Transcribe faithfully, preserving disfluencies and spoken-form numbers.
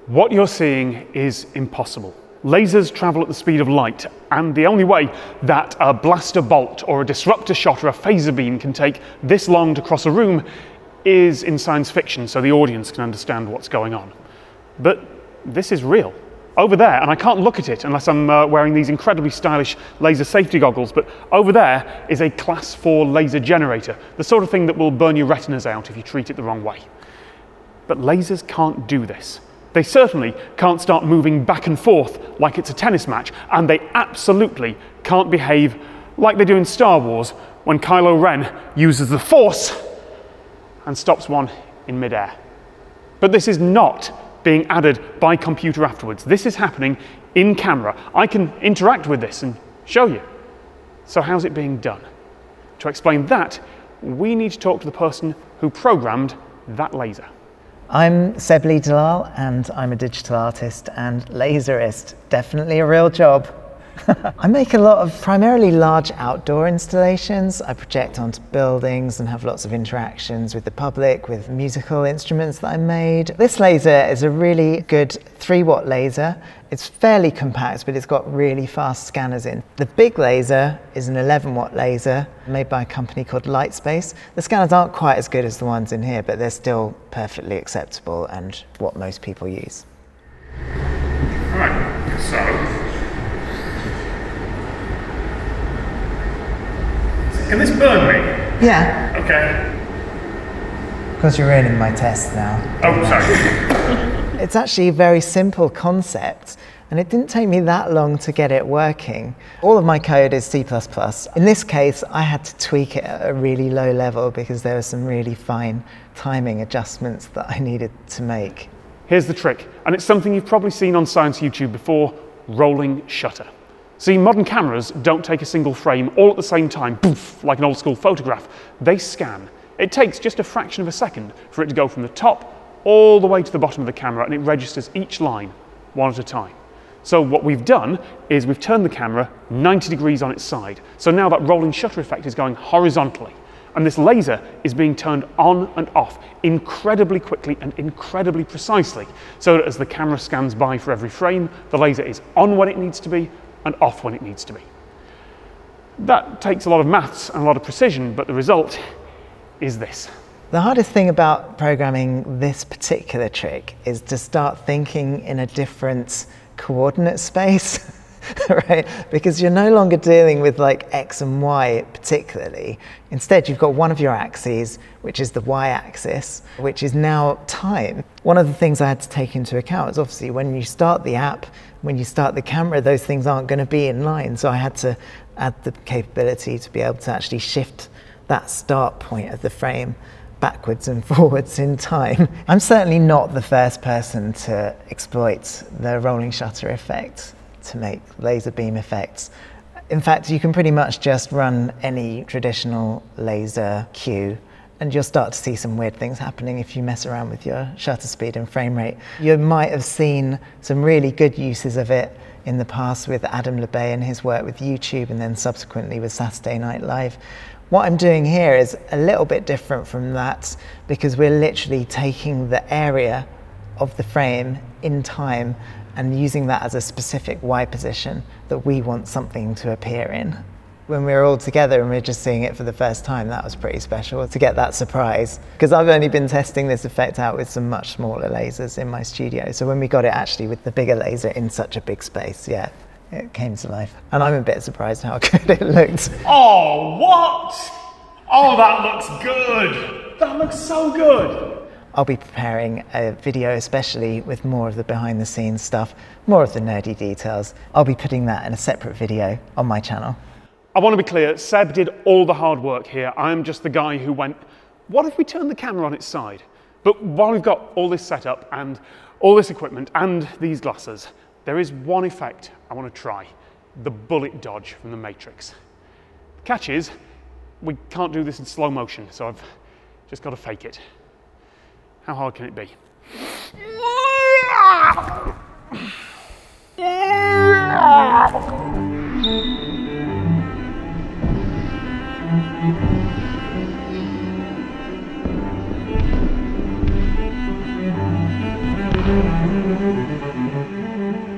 What you're seeing is impossible. Lasers travel at the speed of light, and the only way that a blaster bolt or a disruptor shot or a phaser beam can take this long to cross a room is in science fiction, so the audience can understand what's going on. But this is real. Over there, and I can't look at it unless I'm uh, wearing these incredibly stylish laser safety goggles, but over there is a class four laser generator, the sort of thing that will burn your retinas out if you treat it the wrong way. But lasers can't do this. They certainly can't start moving back and forth like it's a tennis match, and they absolutely can't behave like they do in Star Wars when Kylo Ren uses the Force and stops one in midair. But this is not being added by computer afterwards. This is happening in camera. I can interact with this and show you. So how's it being done? To explain that, we need to talk to the person who programmed that laser. I'm Seb Lee-Delisle, and I'm a digital artist and laserist. Definitely a real job. I make a lot of primarily large outdoor installations. I project onto buildings and have lots of interactions with the public, with musical instruments that I made. This laser is a really good three watt laser. It's fairly compact, but it's got really fast scanners in. The big laser is an eleven watt laser made by a company called Lightspace. The scanners aren't quite as good as the ones in here, but they're still perfectly acceptable and what most people use. All right, so can this burn me? Yeah. Okay. Because you're ruining my test now. Oh, sorry. It's actually a very simple concept, and it didn't take me that long to get it working. All of my code is C plus plus. In this case, I had to tweak it at a really low level because there were some really fine timing adjustments that I needed to make. Here's the trick, and it's something you've probably seen on Science YouTube before: rolling shutter. See, modern cameras don't take a single frame all at the same time, poof, like an old school photograph. They scan. It takes just a fraction of a second for it to go from the top all the way to the bottom of the camera, and it registers each line one at a time. So what we've done is we've turned the camera ninety degrees on its side. So now that rolling shutter effect is going horizontally, and this laser is being turned on and off incredibly quickly and incredibly precisely, so that as the camera scans by for every frame, the laser is on when it needs to be and off when it needs to be. That takes a lot of maths and a lot of precision, but the result is this. The hardest thing about programming this particular trick is to start thinking in a different coordinate space, right? Because you're no longer dealing with like X and Y particularly. Instead, you've got one of your axes, which is the Y-axis, which is now time. One of the things I had to take into account is obviously when you start the app, when you start the camera, those things aren't going to be in line. So I had to add the capability to be able to actually shift that start point of the frame backwards and forwards in time. I'm certainly not the first person to exploit the rolling shutter effect to make laser beam effects. In fact, you can pretty much just run any traditional laser cue and you'll start to see some weird things happening if you mess around with your shutter speed and frame rate. You might have seen some really good uses of it in the past with Adam LeBay and his work with YouTube, and then subsequently with Saturday Night Live. What I'm doing here is a little bit different from that because we're literally taking the area of the frame in time and using that as a specific Y position that we want something to appear in. When we were all together and we were just seeing it for the first time, that was pretty special to get that surprise. Because I've only been testing this effect out with some much smaller lasers in my studio. So when we got it actually with the bigger laser in such a big space, yeah, it came to life. And I'm a bit surprised how good it looked. Oh, what? Oh, that looks good. That looks so good. I'll be preparing a video especially with more of the behind the scenes stuff, more of the nerdy details. I'll be putting that in a separate video on my channel. I want to be clear, Seb did all the hard work here. I'm just the guy who went, what if we turn the camera on its side? But while we've got all this setup and all this equipment and these glasses, there is one effect I want to try: the bullet dodge from the Matrix. The catch is, we can't do this in slow motion, so I've just got to fake it. How hard can it be? Mm-hmm. you.